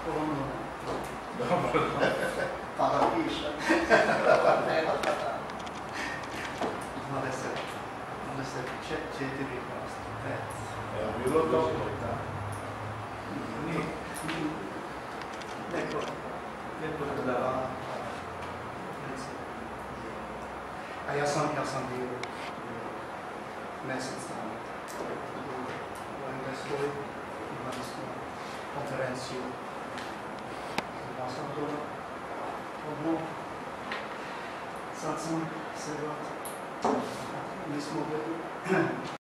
Dobro. Pa piše. 24 5. Bilo dobro, da. Neko da. A ja sam bio mjesec dana u Engleskoj, imali smo konferenciju ambasadora odmah. Sad sam se vratio. Nismo bili